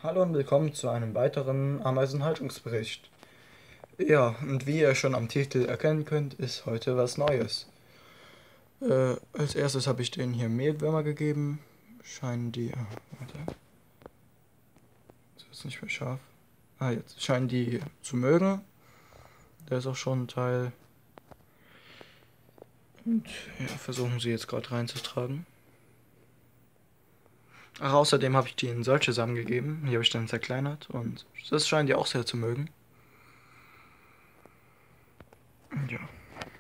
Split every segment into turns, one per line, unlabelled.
Hallo und willkommen zu einem weiteren Ameisenhaltungsbericht. Ja, und wie ihr schon am Titel erkennen könnt, ist heute was Neues. Als erstes habe ich denen hier Mehlwürmer gegeben. Scheinen die... warte. Das ist nicht mehr scharf. Jetzt scheinen die zu mögen. Da ist auch schon ein Teil. Und ja, versuchen sie jetzt gerade reinzutragen. Ach, außerdem habe ich denen solche Samen gegeben. Die habe ich dann zerkleinert und das scheinen die auch sehr zu mögen. Und ja,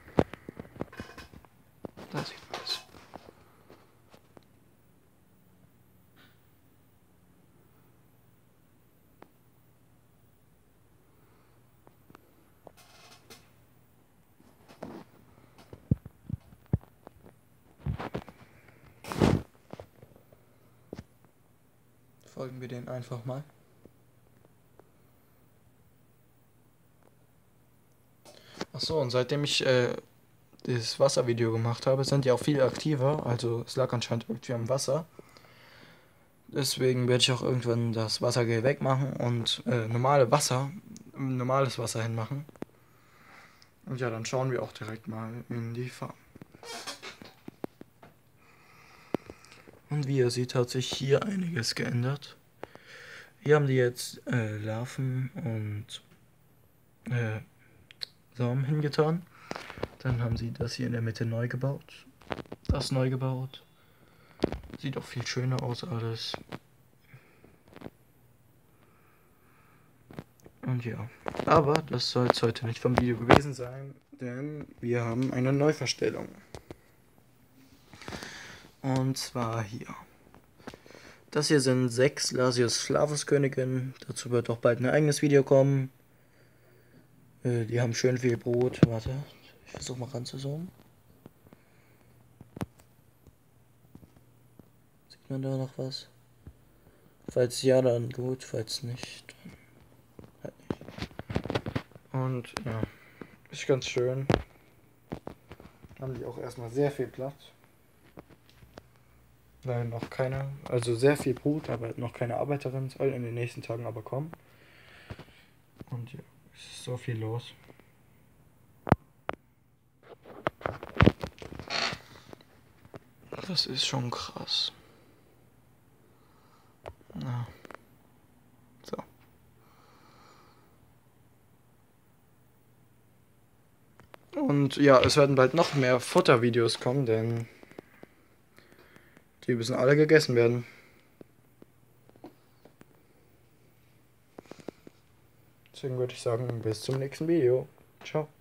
da sieht man es. Folgen wir den einfach mal. Achso, und seitdem ich das Wasservideo gemacht habe, sind die auch viel aktiver. Also es lag anscheinend irgendwie am Wasser. Deswegen werde ich auch irgendwann das Wassergel wegmachen und normales Wasser hinmachen. Und ja, dann schauen wir auch direkt mal in die Farm. Und wie ihr seht, hat sich hier einiges geändert. Hier haben die jetzt Larven und Samen hingetan. Dann haben sie das hier in der Mitte neu gebaut. Das neu gebaut. Sieht auch viel schöner aus alles. Und ja, aber das soll es heute nicht vom Video gewesen sein, denn wir haben eine Neuverstellung. Und zwar hier. Das hier sind 6 Lasius Flavus Königinnen. Dazu wird auch bald ein eigenes Video kommen. Die haben schön viel Brot. Warte, ich versuche mal ranzuzoomen. Sieht man da noch was? Falls ja, dann gut, falls nicht, dann halt nicht. Und ja, ist ganz schön. Haben die auch erstmal sehr viel Platz. Weil noch keine, also sehr viel Brut, aber noch keine Arbeiterin, soll in den nächsten Tagen aber kommen. Und ja, es ist so viel los. Das ist schon krass. Ja. So. Und ja, es werden bald noch mehr Futtervideos kommen, denn die müssen alle gegessen werden. Deswegen würde ich sagen, bis zum nächsten Video. Ciao.